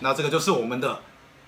那这个就是我们的。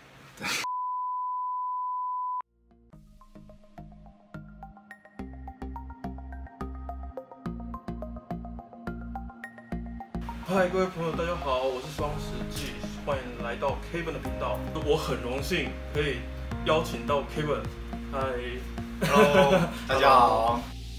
嗨，各位朋友，大家好，我是双十记，欢迎来到 Kevin 的频道。我很荣幸可以邀请到 Kevin。嗨 ，Hello， 大家好。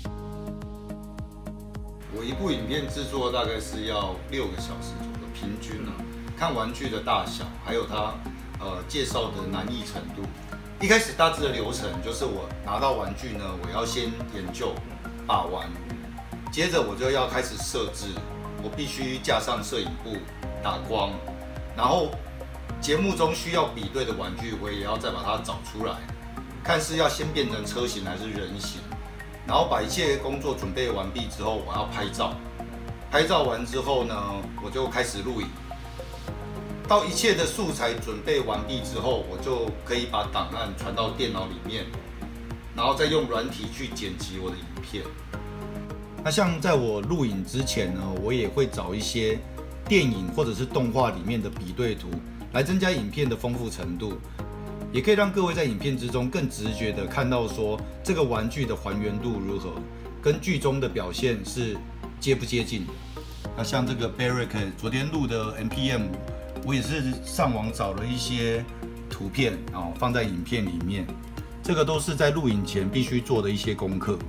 我一部影片制作大概是要6个小时左右，平均啊，看玩具的大小，还有它介绍的难易程度。一开始大致的流程就是我拿到玩具呢，我要先研究把玩，接着我就要开始设置。我必须架上摄影布、打光，然后节目中需要比对的玩具，我也要再把它找出来，看是要先变成车型还是人形。然后把一切工作准备完毕之后，我要拍照。拍照完之后呢，我就开始录影。到一切的素材准备完毕之后，我就可以把档案传到电脑里面，然后再用软体去剪辑我的影片。那像在我录影之前呢，我也会找一些电影或者是动画里面的比对图，来增加影片的丰富程度，也可以让各位在影片之中更直觉的看到说这个玩具的还原度如何，跟剧中的表现是接不接近。那像这个 Barrick 昨天录的 MPM， 我也是上网找了一些图片放在影片里面，这个都是在录影前必须做的一些功课。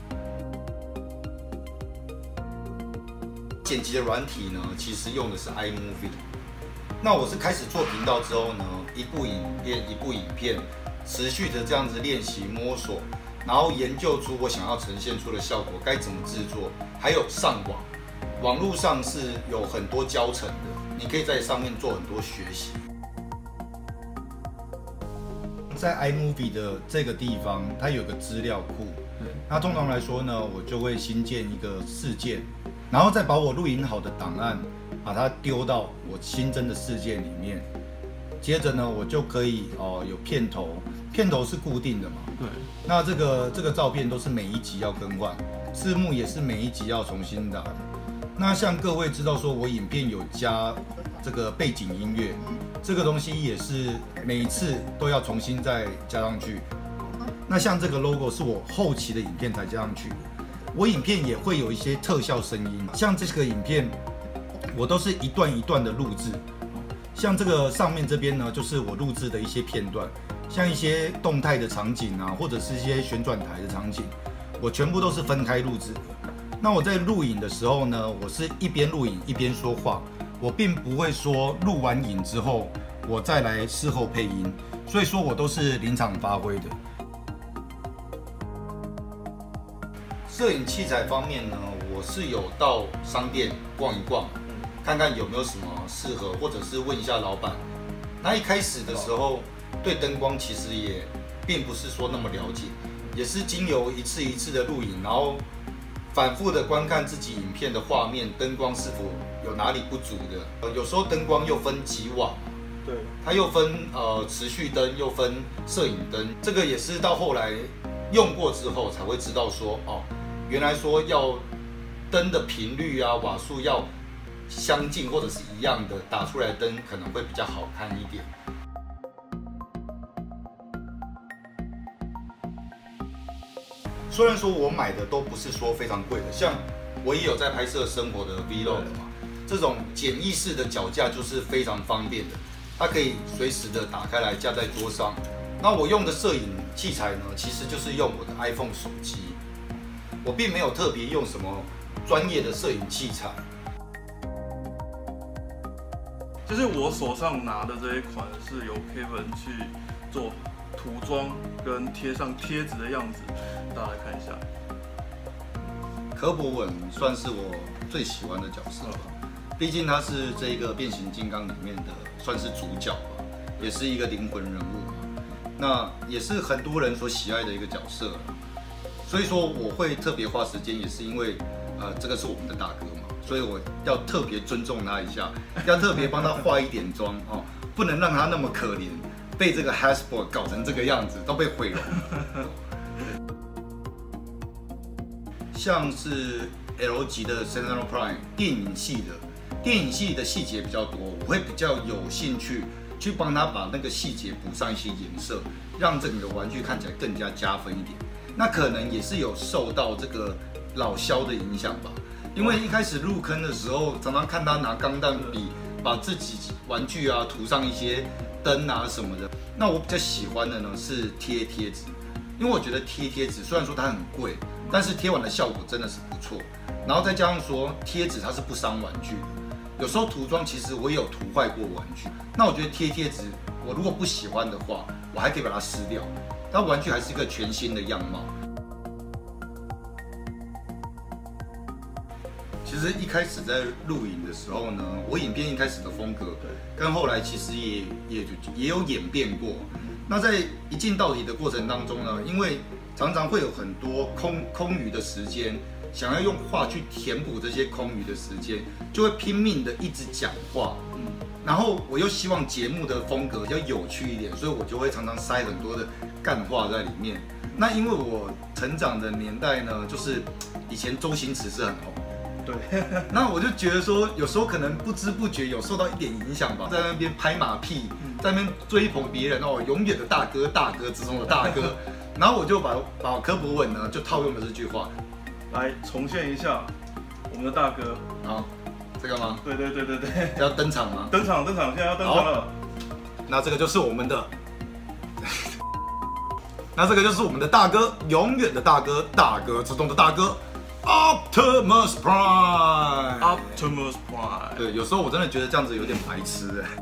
剪辑的软体呢，其实用的是 iMovie。那我是开始做频道之后呢，一部影片，持续的这样子练习摸索，然后研究出我想要呈现出的效果该怎么制作，还有上网。网络上是有很多教程的，你可以在上面做很多学习。在 iMovie 的这个地方，它有个资料库。那通常来说呢，我就会新建一个事件。然后再把我录影好的档案，把它丢到我新增的事件里面。接着呢，我就可以有片头，片头是固定的嘛。 对。 那这个照片都是每一集要更换，字幕也是每一集要重新打的。那像各位知道说，我影片有加这个背景音乐，这个东西也是每一次都要重新再加上去。那像这个 logo 是我后期的影片才加上去的。我影片也会有一些特效声音，像这个影片，我都是一段一段的录制。像这个上面这边呢，就是我录制的一些片段，像一些动态的场景啊，或者是一些旋转台的场景，我全部都是分开录制。那我在录影的时候呢，我是一边录影一边说话，我并不会说录完影之后我再来事后配音，所以说我都是临场发挥的。摄影器材方面呢，我是有到商店逛一逛，看看有没有什么适合，或者是问一下老板。那一开始的时候，对灯光其实也并不是说那么了解，也是经由一次一次的录影，然后反复的观看自己影片的画面，灯光是否有哪里不足的。有时候灯光又分几瓦， 对， 它又分持续灯，又分摄影灯，这个也是到后来用过之后才会知道说原来说要灯的频率啊、瓦数要相近或者是一样的，打出来的灯可能会比较好看一点。虽然说我买的都不是说非常贵的，像我也有在拍摄生活的 vlog 嘛，这种简易式的脚架就是非常方便的，它可以随时的打开来架在桌上。那我用的摄影器材呢，其实就是用我的 iPhone 手机。我并没有特别用什么专业的摄影器材， 就是我手上拿的这一款是由 Kevin 去做涂装跟贴上贴纸的样子，大家来看一下。 柯博文算是我最喜欢的角色吧，毕竟他是这个变形金刚里面的算是主角吧，也是一个灵魂人物嘛，那也是很多人所喜爱的一个角色。所以说我会特别花时间，也是因为，这个是我们的大哥嘛，所以我要特别尊重他一下，要特别帮他化一点妆不能让他那么可怜，被这个 Hasbro 搞成这个样子，都被毁容。像是 L 级的 Sentinel Prime 电影系的， 电影戏的细节比较多，我会比较有兴趣去帮他把那个细节补上一些颜色，让整个玩具看起来更加加分一点。那可能也是有受到这个老肖的影响吧，因为一开始入坑的时候，常常看他拿钢弹笔把自己玩具啊涂上一些灯啊什么的。那我比较喜欢的呢是贴纸，因为我觉得贴纸虽然说它很贵，但是贴完的效果真的是不错。然后再加上说贴纸它是不伤玩具的，有时候涂装其实我也有涂坏过玩具。那我觉得贴纸我如果不喜欢的话，我还可以把它撕掉，但玩具还是一个全新的样貌。其实一开始在录影的时候呢，我影片一开始的风格跟后来其实也有演变过。那在一镜到底的过程当中呢，因为常常会有很多空余的时间，想要用话去填补这些空余的时间，就会拼命的一直讲话。然后我又希望节目的风格要有趣一点，所以我就会常常塞很多的干话在里面。那因为我成长的年代呢，就是以前周星驰是很红。对，那我就觉得说，有时候可能不知不觉有受到一点影响吧，在那边拍马屁，在那边追捧别人哦，永远的大哥，大哥之中的大哥。然后我就把柯博文呢就套用了这句话， 来重现一下我们的大哥。 好，这个吗？ 对， 要登场吗？ 登场，现在要登场了。 那这个就是我们的，那这个就是我们的大哥，永远的大哥，大哥之中的大哥。Optimus Prime。对，有时候我真的觉得这样子有点白痴哎。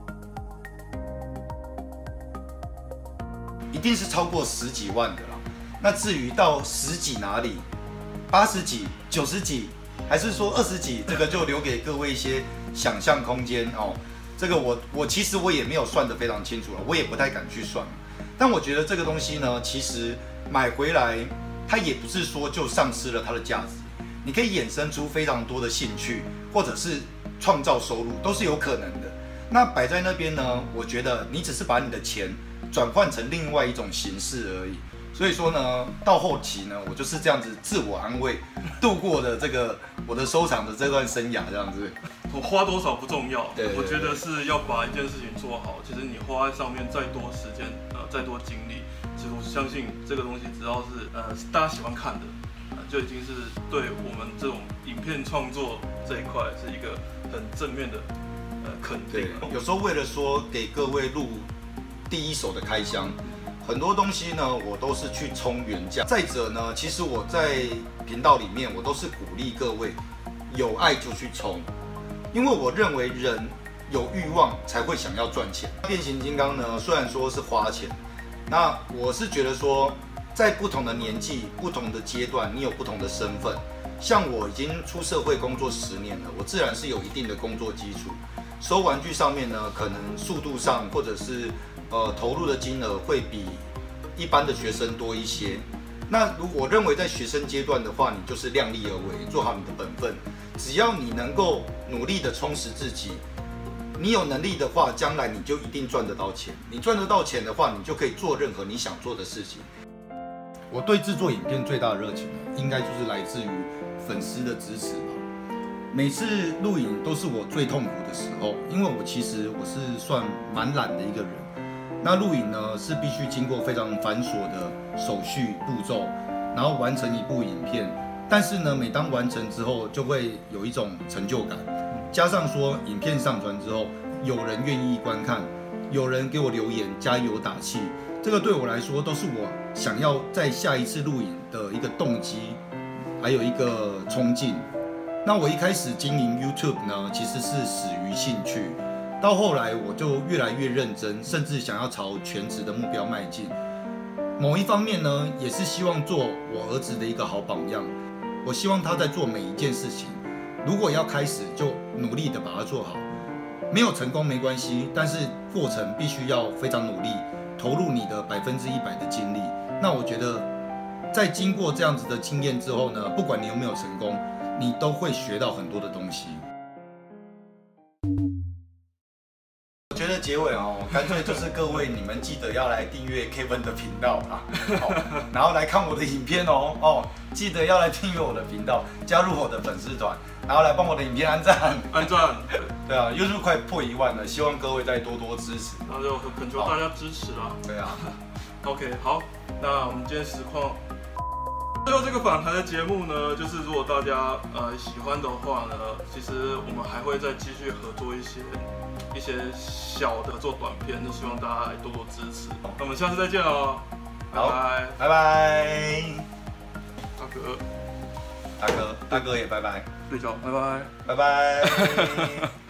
一定是超过10几万的啦。那至于到10几哪里，80几、90几，还是说20几，这个就留给各位一些想象空间哦。这个我其实我也没有算得非常清楚了，我也不太敢去算。但我觉得这个东西呢，其实买回来。它也不是说就丧失了它的价值，你可以衍生出非常多的兴趣，或者是创造收入，都是有可能的。那摆在那边呢，我觉得你只是把你的钱转换成另外一种形式而已。所以说呢，到后期呢，我就是这样子自我安慰度过的这个我的收藏的这段生涯，这样子。 我花多少不重要， 对我觉得是要把一件事情做好。其实你花在上面再多时间，再多精力。其实我相信这个东西，只要是大家喜欢看的，就已经是对我们这种影片创作这一块是一个很正面的肯定。 有时候为了说给各位录第一手的开箱，很多东西呢我都是去冲原价。再者呢，其实我在频道里面我都是鼓励各位有爱就去冲，因为我认为人有欲望才会想要赚钱。变形金刚呢，虽然说是花钱。那我是觉得说，在不同的年纪、不同的阶段，你有不同的身份。像我已经出社会工作10年了，我自然是有一定的工作基础。收玩具上面呢，可能速度上或者是投入的金额会比一般的学生多一些。那如果我认为在学生阶段的话，你就是量力而为，做好你的本分。只要你能够努力的充实自己。你有能力的话，将来你就一定赚得到钱。你赚得到钱的话，你就可以做任何你想做的事情。我对制作影片最大的热情，应该就是来自于粉丝的支持吧。每次录影都是我最痛苦的时候，因为我其实是算蛮懒的一个人。那录影呢是必须经过非常繁琐的手续步骤，然后完成一部影片。但是呢，每当完成之后，就会有一种成就感。加上说，影片上传之后，有人愿意观看，有人给我留言加油打气，这个对我来说都是我想要在下一次录影的一个动机，还有一个冲劲。那我一开始经营 YouTube 呢，其实是始于兴趣，到后来我就越来越认真，甚至想要朝全职的目标迈进。某一方面呢，也是希望做我儿子的一个好榜样。我希望他在做每一件事情。如果要开始，就努力的把它做好。没有成功没关系，但是过程必须要非常努力，投入你的100%的精力。那我觉得，在经过这样子的经验之后呢，不管你有没有成功，你都会学到很多的东西。我觉得结尾哦，干脆就是各位你们记得要来订阅 Kevin 的频道啦，然后来看我的影片哦，记得要来订阅我的频道，加入我的粉丝团，然后来帮我的影片按赞，对啊 ，YouTube 快破1万了，希望各位再多多支持， 那就恳求大家支持啦。 对啊 ，OK， 好，那我们今天实况。最后这个访谈的节目呢，就是如果大家喜欢的话呢，其实我们还会再继续合作一些小的合作短片，就希望大家来多多支持。那我们下次再见喽，拜拜， 拜拜， 大哥也拜拜， 睡觉，拜拜， 拜拜。